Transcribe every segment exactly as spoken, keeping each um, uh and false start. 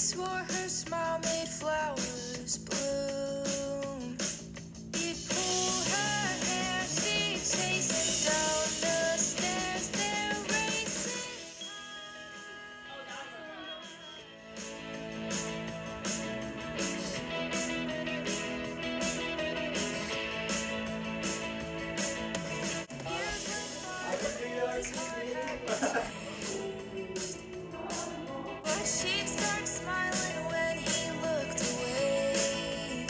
swore her smile made flowers bloom. He'd pull her hair, she'd chase him down the stairs. They're racing but she'd start smiling when he looked away.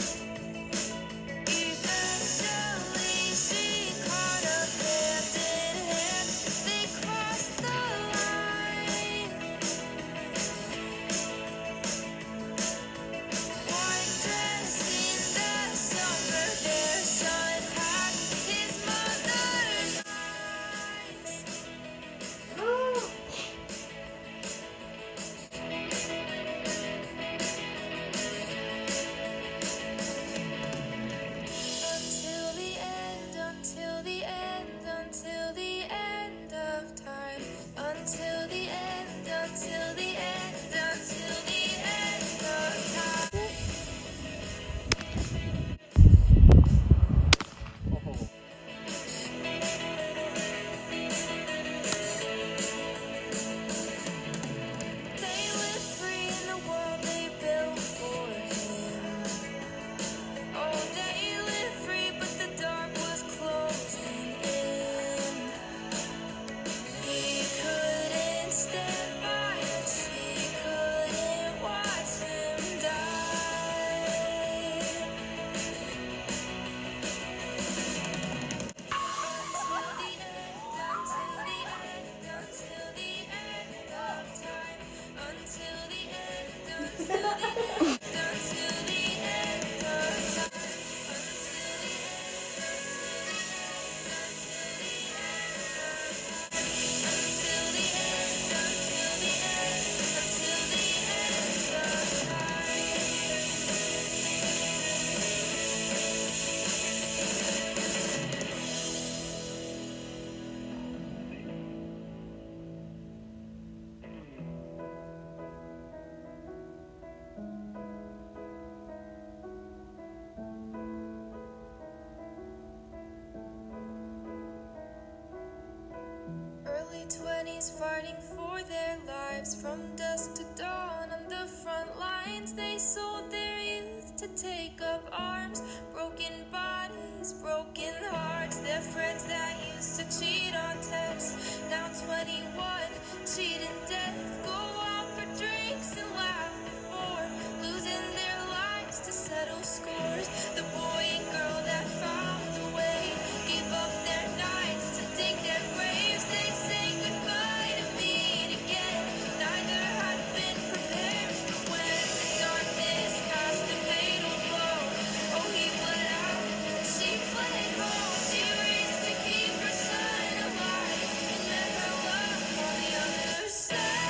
Eventually she caught up hand in hand. They crossed the line. White dress in the summer, their son had his mother's eyes. Until the end, until the end, until the end of time. Until the end, until the end, until the end of time. They live free in the world they built for him. Oh, they live free, but the dark was closing in. He couldn't stand by and she couldn't watch him die. Until the end, until the end, until the end of time. Until the end, until the end, until the end of time. Early twenties fighting for their lives from dusk to dawn on the front lines. They sold their youth to take up arms. Broken bodies, broken hearts. Their friends that used to cheat on tests, now twenty-one, cheating death. Go out for drinks and laugh before losing their lives to settle scores. The boy and girl that found a way gave up their nights to dig their graves. They say goodbye to meet again. Neither had been prepared for when the darkness cast a fatal blow. Oh, he bled out, she fled home. She raced to keep her son alive and met her love on the other side.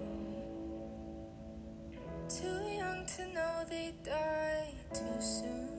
Too young to know they die too soon.